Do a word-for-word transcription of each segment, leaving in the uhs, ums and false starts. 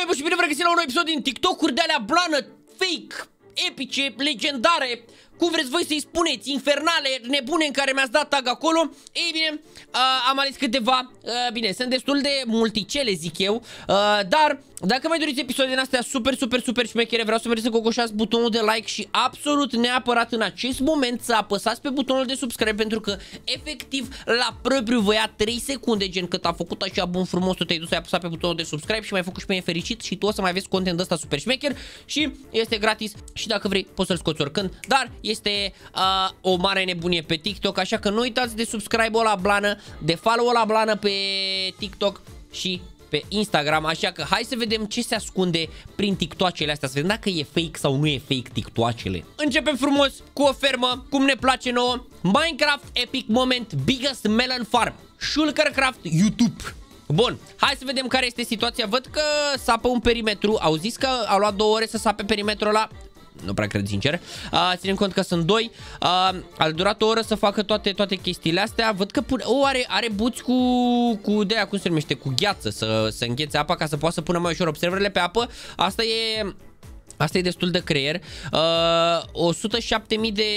Salutare băi și bine vă regăsim la un nou episod din TikTok-uri de alea blană, fake, epice, legendare, cum vreți voi să-i spuneți, infernale, nebune în care mi-ați dat tag acolo. Ei bine, uh, am ales câteva, uh, bine, sunt destul de multicele, zic eu, uh, dar dacă mai doriți episoade din astea super, super, super șmechere, vreau să vă să cocoșați butonul de like și absolut neapărat în acest moment să apăsați pe butonul de subscribe, pentru că efectiv la propriu vă ia trei secunde, gen cât a făcut așa bun frumos, tu te-ai dus să ai apăsat pe butonul de subscribe și m-ai făcut și pe mine fericit și tu o să mai vezi content ăsta super șmecher și este gratis și dacă vrei poți să-l scoți oricând, dar este uh, o mare nebunie pe TikTok, așa că nu uitați de subscribe-ul la blană, de follow-ul la blană pe TikTok și pe Instagram, așa că hai să vedem ce se ascunde prin TikTok-ele astea, să vedem dacă e fake sau nu e fake TikTok-ele. Începem frumos cu o fermă, cum ne place nouă, Minecraft Epic Moment Biggest Melon Farm, Shulkercraft YouTube. Bun, hai să vedem care este situația. Văd că sapă un perimetru, au zis că au luat două ore să sape perimetrul ăla. Nu prea cred, sincer. Uh, ținem cont că sunt doi. Uh, a durat o oră să facă toate, toate chestiile astea. Văd că pune... O, are, are buți cu... Cu de aia, cum se numește? Cu gheață. Să, să înghețe apa ca să poată să pună mai ușor observerele pe apă. Asta e... Asta e destul de creier. Uh, o sută șapte mii de...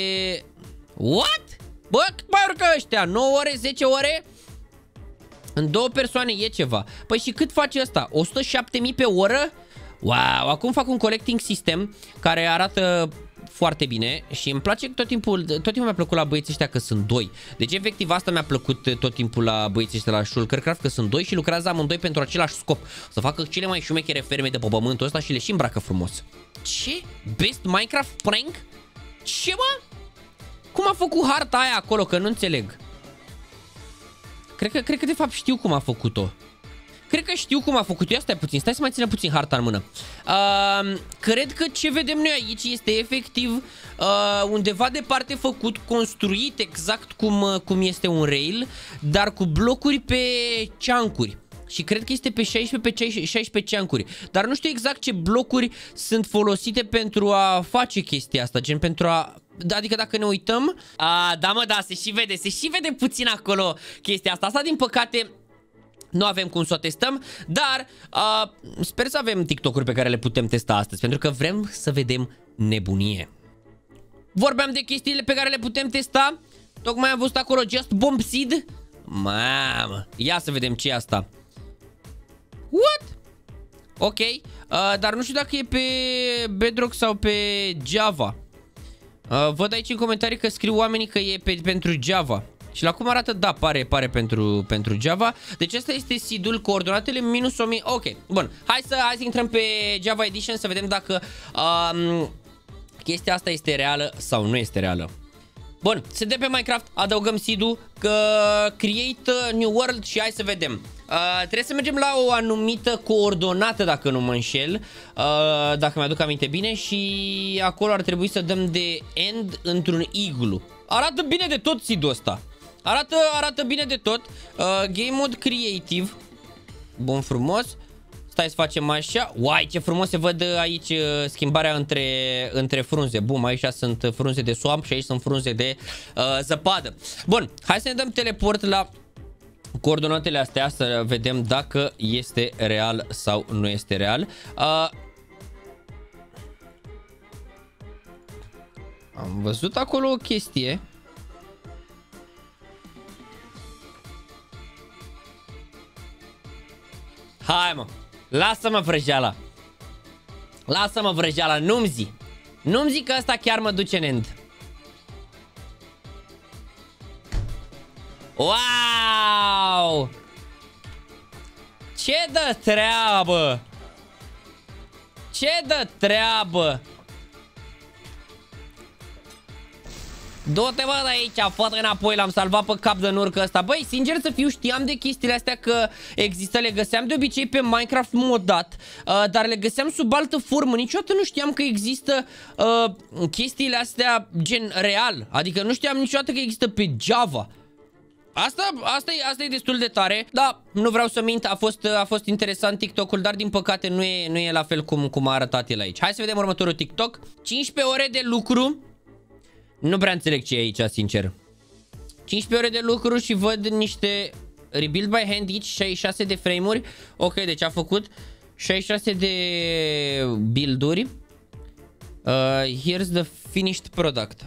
What? Bă, cât mai urcă ăștia? nouă ore? zece ore? În două persoane e ceva. Păi și cât face ăsta? o sută șapte mii pe oră? Wow, acum fac un collecting system care arată foarte bine și îmi place tot timpul, tot timpul mi-a plăcut la băieții ăștia că sunt doi. Deci efectiv asta mi-a plăcut tot timpul la băieții ăștia la Shulkercraft, că sunt doi și lucrează amândoi pentru același scop. Să facă cele mai șumechere ferme de pe pământul ăsta și le și îmbracă frumos. Ce? Best Minecraft prank? Ce, mă? Cum a făcut harta aia acolo, că nu înțeleg. Cred că, cred că de fapt știu cum a făcut-o. Cred că știu cum a făcut. Ia stai puțin, stai să mai țină puțin harta în mână. Uh, cred că ce vedem noi aici este efectiv uh, undeva departe făcut, construit exact cum, cum este un rail, dar cu blocuri pe ceancuri. Și cred că este pe șaisprezece pe șaisprezece ceancuri. Dar nu știu exact ce blocuri sunt folosite pentru a face chestia asta, gen pentru a... Adică dacă ne uităm... A, da mă, da, se și vede, se și vede puțin acolo chestia asta. Asta din păcate... Nu avem cum să o testăm, dar uh, sper să avem TikTok-uri pe care le putem testa astăzi, pentru că vrem să vedem nebunie. Vorbeam de chestiile pe care le putem testa. Tocmai am văzut acolo Just Bomb Seed. Mamă, ia să vedem ce e asta. What? Ok, uh, dar nu știu dacă e pe Bedrock sau pe Java. uh, Văd aici în comentarii că scriu oamenii că e pe, pentru Java. Și la cum arată, da, pare, pare pentru, pentru Java. Deci asta este seed-ul, coordonatele minus o mie. Ok, bun, hai să, hai să intrăm pe Java Edition să vedem dacă um, chestia asta este reală sau nu este reală. Bun, suntem pe Minecraft, adăugăm seed-ul, că create new world și hai să vedem. Uh, trebuie să mergem la o anumită coordonată, dacă nu mă înșel, uh, dacă mi-aduc aminte bine, și acolo ar trebui să dăm de end într-un iglu. Arată bine de tot seed-ul ăsta. Arată, arată bine de tot. uh, Game mode creative. Bun, frumos. Stai să facem așa. Uai, ce frumos se văd aici uh, schimbarea între, între frunze. Bum, aici sunt frunze de swamp și aici sunt frunze de uh, zăpadă. Bun, hai să ne dăm teleport la coordonatele astea să vedem dacă este real sau nu este real. uh, Am văzut acolo o chestie. Hai mă, lasă-mă vrăjeala. Lasă-mă vrăjeala, nu-mi zi. Nu-mi zi că ăsta chiar mă duce în end. Wow! Ce dă treabă? Ce dă treabă? Du-te, bă, de aici, fă-te înapoi, l-am salvat pe cap de nurcă ăsta. Băi, sincer să fiu, știam de chestiile astea că există, le găseam de obicei pe Minecraft modat, uh, dar le găseam sub altă formă. Niciodată nu știam că există uh, chestiile astea gen real. Adică nu știam niciodată că există pe Java. Asta, asta, e, asta e destul de tare. Da, nu vreau să mint, a fost, a fost interesant TikTok-ul, dar din păcate nu e, nu e la fel cum, cum a arătat el aici. Hai să vedem următorul TikTok. cincisprezece ore de lucru. Nu prea înțeleg ce e aici, sincer. cincisprezece ore de lucru și văd niște rebuild by hand aici, șaizeci și șase de frame-uri. Ok, deci a făcut șaizeci și șase de build-uri. Uh, here's the finished product.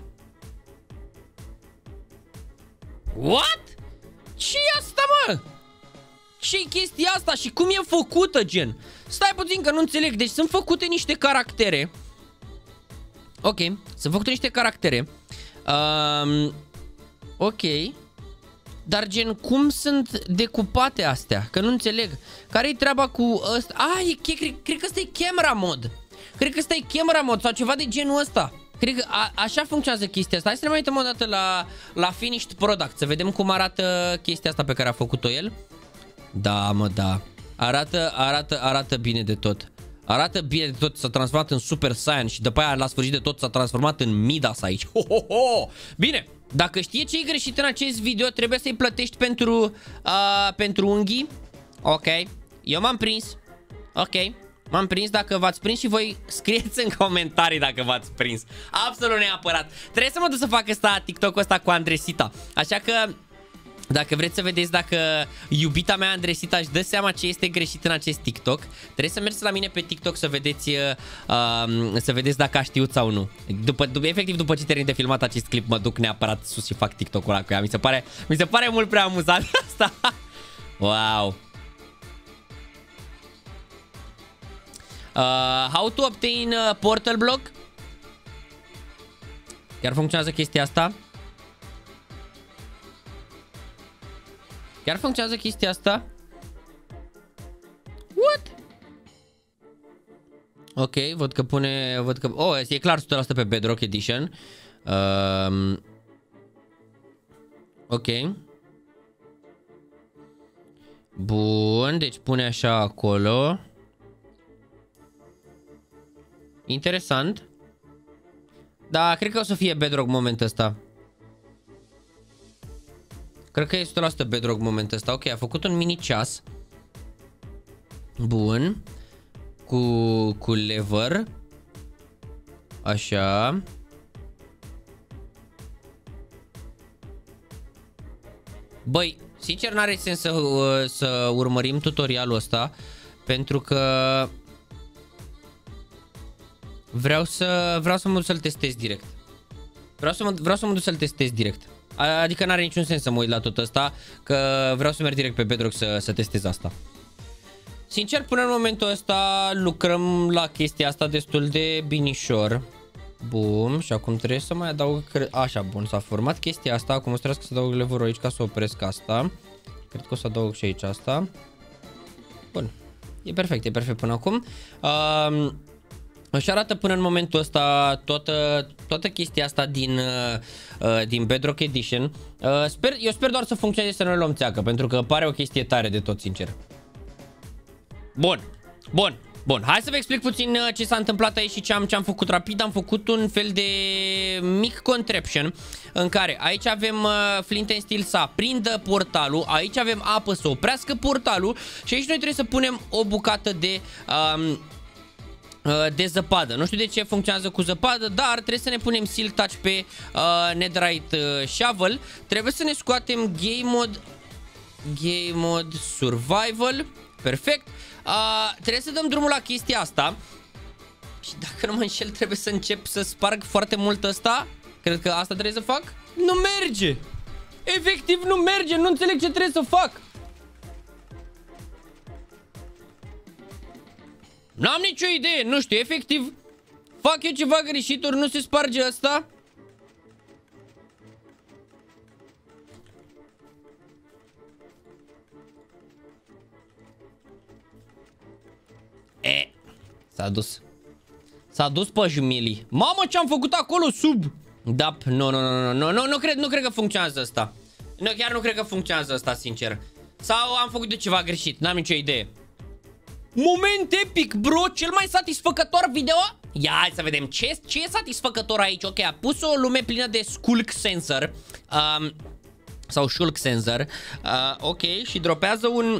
What? Ce-i asta, mă? Ce-i chestia asta și cum e făcută, gen? Stai puțin că nu înțeleg. Deci sunt făcute niște caractere. Ok, sunt făcute niște caractere. Um, ok. Dar gen, cum sunt decupate astea? Că nu înțeleg. Care-i treaba cu ăsta? Ah, e, cred, cred că ăsta e camera mod. Cred că ăsta e camera mod sau ceva de genul ăsta. Cred că a, așa funcționează chestia asta. Hai să ne mai uităm o dată la, la finished product. Să vedem cum arată chestia asta pe care a făcut-o el. Da, mă, da. Arată, arată, arată bine de tot. Arată bine de tot. S-a transformat în Super Saiyan și după aia la sfârșit de tot s-a transformat în Midas aici. Ho, ho, ho! Bine, dacă știe ce e greșit în acest video, trebuie să-i plătești pentru, uh, pentru unghii. Ok, eu m-am prins. Ok, m-am prins. Dacă v-ați prins și voi, scrieți în comentarii dacă v-ați prins. Absolut neapărat. Trebuie să mă duc să fac ăsta, TikTok-ul ăsta cu Andresita. Așa că dacă vreți să vedeți dacă iubita mea Andresita își dă seama ce este greșit în acest TikTok, trebuie să mergeți la mine pe TikTok să vedeți, uh, să vedeți dacă a știut sau nu. După, după, efectiv, după ce termin de filmat acest clip, mă duc neapărat sus și fac TikTok-ul ăla cu ea. Mi se pare, mi se pare mult prea amuzant asta. Wow. Uh, how to obtain uh, portal block? Chiar funcționează chestia asta? Chiar funcționează chestia asta? What? Ok, văd că pune... Văd că... Oh, e clar o sută la sută pe Bedrock Edition. Um, ok. Bun, deci pune așa acolo. Interesant. Da, cred că o să fie Bedrock momentul ăsta. Cred că e o sută la sută Bedrock momentul ăsta. Ok, a făcut un mini ceas. Bun. Cu, cu lever. Așa. Băi, sincer n-are sens să, să urmărim tutorialul ăsta, pentru că vreau să vreau să mă duc să-l testez direct. Vreau să mă, vreau să mă duc să-l testez direct. Adică n-are niciun sens să mă uit la tot ăsta, că vreau să merg direct pe Bedrock să, să testez asta. Sincer, până în momentul ăsta lucrăm la chestia asta destul de binișor. Bun, și acum trebuie să mai adaug... Așa, bun, s-a format chestia asta. Acum o să trebuie să adaug leverul aici ca să opresc asta. Cred că o să adaug și aici asta. Bun, e perfect, e perfect până acum. uh, Așa arată până în momentul ăsta toată, toată chestia asta din, uh, din Bedrock Edition. uh, sper, Eu sper doar să funcționeze, să nu le luăm țeacă, pentru că pare o chestie tare de tot, sincer. Bun, bun, bun. Hai să vă explic puțin ce s-a întâmplat aici și ce am, ce am făcut rapid. Am făcut un fel de mic contraption în care aici avem uh, flint and steel să aprindă portalul, aici avem apă să oprească portalul și aici noi trebuie să punem o bucată de... Um, de zăpadă. Nu știu de ce funcționează cu zăpadă, dar trebuie să ne punem Silk Touch pe uh, Netherite uh, Shovel. Trebuie să ne scoatem Game Mode Game Mode Survival. Perfect. uh, Trebuie să dăm drumul la chestia asta. Și dacă nu mă înșel, trebuie să încep să sparg foarte mult ăsta. Cred că asta trebuie să fac. Nu merge. Efectiv nu merge, nu înțeleg ce trebuie să fac. N-am nicio idee, nu știu, efectiv fac eu ceva greșit, ori nu se sparge asta. E, s-a dus. S-a dus pe jumilii. Mamă, ce-am făcut acolo sub. Da, nu, nu, nu, nu, nu, nu cred, nu cred că funcționează asta. Nu, chiar nu cred că funcționează asta, sincer. Sau am făcut de ceva greșit, n-am nicio idee. Moment epic, bro, cel mai satisfăcător video? Ia, hai să vedem ce, ce e satisfăcător aici. Ok, a pus o lume plină de Skulk Sensor um, sau Shulk Sensor. uh, Ok, și dropează un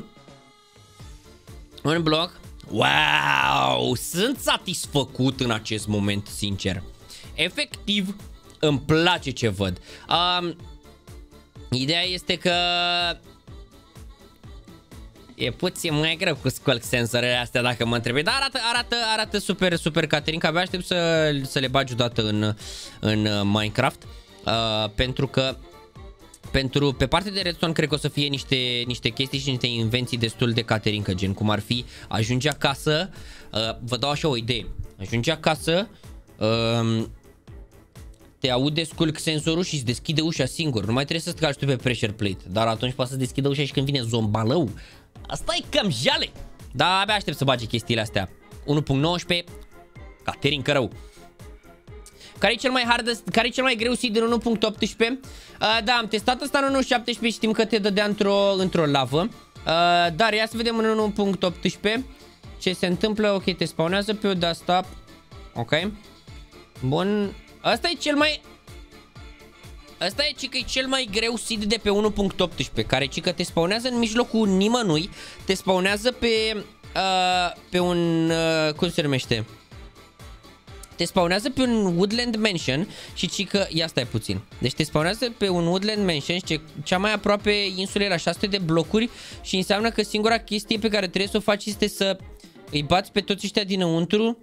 Un bloc. Wow, sunt satisfăcut în acest moment, sincer. Efectiv, îmi place ce văd. um, Ideea este că E puțin mai greu cu sculk sensorele astea dacă mă întrebi. Dar arată, arată, arată super, super Caterin. Că abia aștept să, să le bagi odată în, în Minecraft. Uh, pentru că pentru, pe partea de redstone cred că o să fie niște, niște chestii și niște invenții destul de caterincă, gen cum ar fi ajunge acasă, uh, vă dau așa o idee, ajunge acasă, uh, te aude sculk sensorul și îți deschide ușa singur, nu mai trebuie să-ți calci tu pe pressure plate, dar atunci poate să deschidă ușa și când vine zombalău, asta e cam jale, dar abia aștept să bage chestiile astea. unu punct nouăsprezece, caterincă rău. Care e cel mai hard, care e cel mai greu seed în unu punct optsprezece? Uh, da, am testat asta în unu punct șaptesprezece, știm că te dădea într-o într-o lavă. Uh, dar ia să vedem în unu punct optsprezece ce se întâmplă. Ok, te spawnează pe o de asta. Ok. Bun. Asta e cel mai Asta e cică e cel mai greu seed de pe unu punct optsprezece, care cică te spawnează în mijlocul nimănui, te spawnează pe uh, pe un uh, cum se numește? Te spawnează pe un Woodland Mansion și cică, ia stai puțin. Deci te spawnează pe un Woodland Mansion și cea mai aproape insulă la șase sute de blocuri și înseamnă că singura chestie pe care trebuie să o faci este să îi bați pe toți ăștia dinăuntru.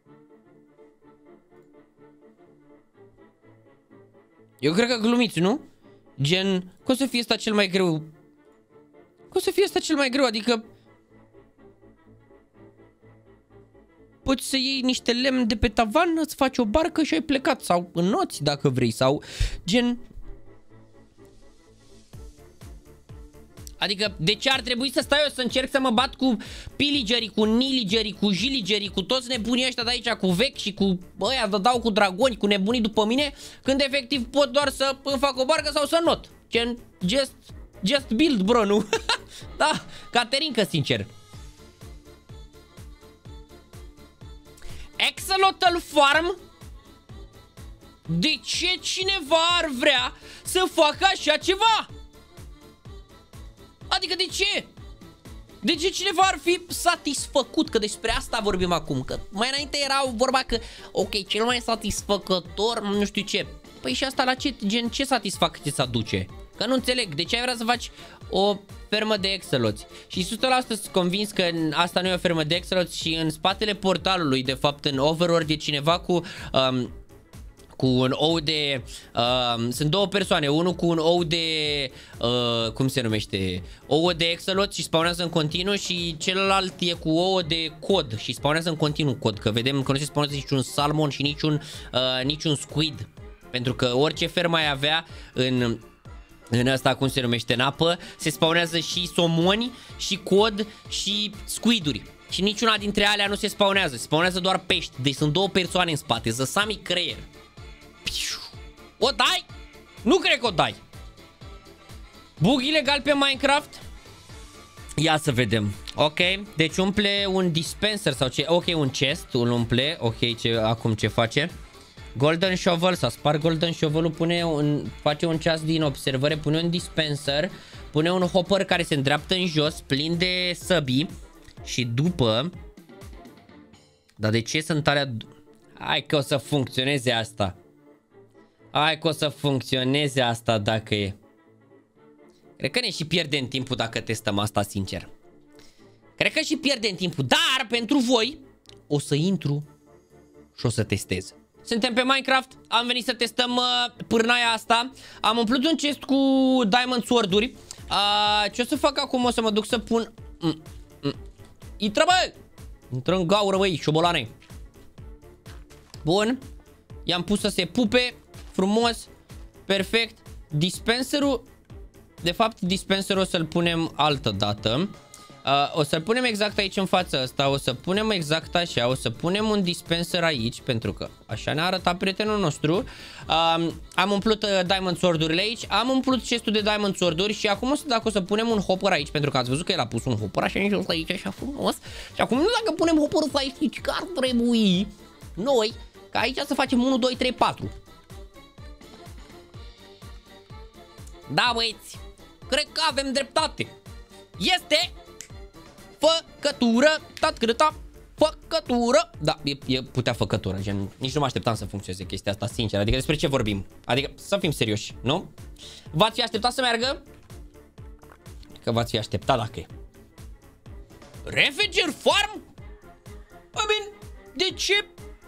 Eu cred că glumiți, nu? Gen, cum să fie asta cel mai greu? Cum să fie asta cel mai greu? Adică poți să iei niște lemn de pe tavan, îți faci o barcă și ai plecat. Sau înnoți dacă vrei. Sau gen... Adică de ce ar trebui să stau eu să încerc să mă bat cu pillagerii, cu nillagerii, cu villagerii, cu toți nebunii ăștia de aici, cu vechi și cu ăia de dau cu dragoni, cu nebunii după mine, când efectiv pot doar să îmi fac o barcă sau să not. Gen, just, just build, bro, nu? Da, Caterinca, sincer. Axolotl Farm? De ce cineva ar vrea să facă așa ceva? Adică de ce? De ce cineva ar fi satisfăcut? Că despre asta vorbim acum. Că mai înainte era vorba că ok, cel mai satisfăcător, nu știu ce. Păi și asta la ce, gen, ce satisfacție să aduce? Că nu înțeleg, de ce ai vrea să faci o fermă de axoloți? Și o sută la sută sunt convins că asta nu e o fermă de axoloți și în spatele portalului, de fapt în Overworld, e cineva cu... Um, cu un ou de... Uh, sunt două persoane, unul cu un ou de... Uh, cum se numește? Ouă de axolot și spawnează în continuu și celălalt e cu ouă de cod și spawnează în continuu cod. Că vedem că nu se spawnează niciun salmon și niciun, uh, niciun squid. Pentru că orice fermă ai avea în... În asta, cum se numește, în apă, se spawnează și somoni, și cod, și squiduri. Și niciuna dintre alea nu se spawnează. Se spawnează doar pești. Deci sunt două persoane în spate. Zăsami creier. O dai? Nu cred că o dai. Bug ilegal pe Minecraft? Ia să vedem. Ok, deci umple un dispenser sau ce? Ok, un chest, îl umple. Ok, ce, acum ce face? Golden shovel, s-a spart golden shovel-ul, pune un, face un ceas din observare, pune un dispenser, pune un hopper care se îndreaptă în jos, plin de săbii. Și după... Dar de ce sunt alea... Hai că o să funcționeze asta. Hai că o să funcționeze asta dacă e. Cred că ne și pierdem timpul dacă testăm asta, sincer. Cred că și pierdem timpul, dar pentru voi o să intru și o să testez. Suntem pe Minecraft, am venit să testăm uh, pârnaia asta. Am umplut un chest cu diamond sword-uri. uh, Ce o să fac acum? O să mă duc să pun... mm, mm. Intră, bă! Intră în gaură, băi, șobolane. Bun. I-am pus să se pupe. Frumos. Perfect. Dispenserul... De fapt, dispenserul o să-l punem altă dată. Uh, o să-l punem exact aici în fața asta. O să punem exact așa. O să punem un dispenser aici, pentru că așa ne-a arătat prietenul nostru. uh, Am umplut uh, diamond sword-urile aici. Am umplut chestul de diamond sword-uri. Și acum o să, dacă o să punem un hopper aici, pentru că ați văzut că el a pus un hopper așa jos aici, așa frumos. Și acum nu dacă punem hopperul aici, că ar trebui noi ca aici să facem unu, doi, trei, patru. Da, băieți, cred că avem dreptate. Este făcătură, tatcrăta, făcătură. Da, e, e putea făcătură, gen, nici nu mă așteptam să funcționeze chestia asta, sincer. Adică despre ce vorbim? Adică să fim serioși, nu? V-ați fi așteptat să meargă? Că v-ați fi așteptat dacă e. Ravager Farm? I mean, de ce?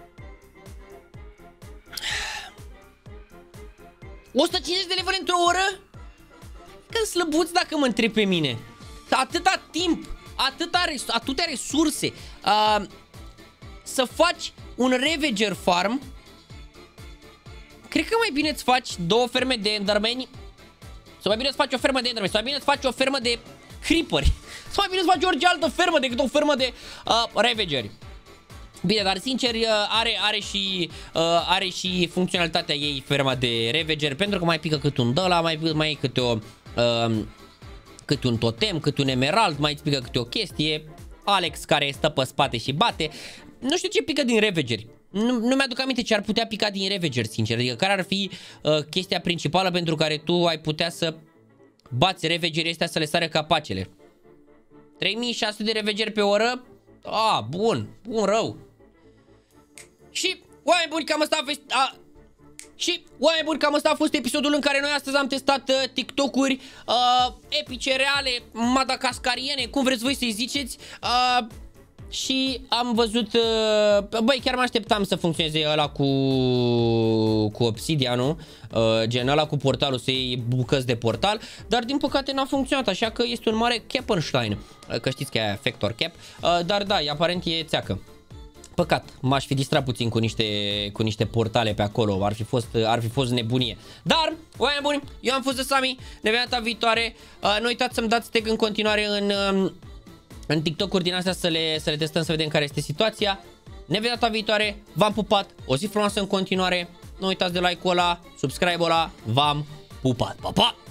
o sută cincizeci de level într-o oră? Că slăbuți dacă mă întreb pe mine. Atâta timp, atâta res atâtea resurse, uh, să faci un Ravager Farm, cred că mai bine îți faci două ferme de Endermani, sau mai bine îți faci o fermă de Endermani, sau mai bine îți faci o fermă de Creeperi, sau mai bine îți faci orice altă fermă decât o fermă de uh, Ravageri. Bine, dar sincer are, are, și, uh, are și funcționalitatea ei ferma de Ravager, pentru că mai pică cât un dăla, mai, mai e câte o... Uh, cât un totem, cât un emerald, mai îți pică câte o chestie. Alex care stă pe spate și bate. Nu știu ce pică din Ravageri. Nu, nu mi-aduc aminte ce ar putea pica din Ravageri, sincer. Adică care ar fi uh, chestia principală pentru care tu ai putea să bați Ravagerii astea să le sare capacele. trei mii șase sute de Ravageri pe oră? Ah, bun, bun rău. Și, oameni buni, cam asta a fost... A... Și, oameni buni, cam asta a fost episodul în care noi astăzi am testat uh, TikTok-uri uh, epice, reale, madagascariene, cum vreți voi să-i ziceți. Uh, și am văzut... Uh, băi, chiar mă așteptam să funcționeze ăla cu, cu Obsidianul, uh, gen ăla cu portalul, să iei bucăți de portal, dar din păcate n-a funcționat, așa că este un mare Cappenstein, uh, că știți că e Factor Cap, uh, dar da, aparent e țeacă. Păcat, m-aș fi distrat puțin cu niște, cu niște portale pe acolo, ar fi fost, ar fi fost nebunie. Dar, oameni buni, eu am fost de Sami, ne vedem data viitoare. Uh, nu uitați să-mi dați tag în continuare în, uh, în TikTok-uri din astea să le, să le testăm, să vedem care este situația. Ne vedem data viitoare, v-am pupat, o zi frumoasă în continuare. Nu uitați de like-ul ăla, subscribe-ul ăla, v-am pupat, pa, pa!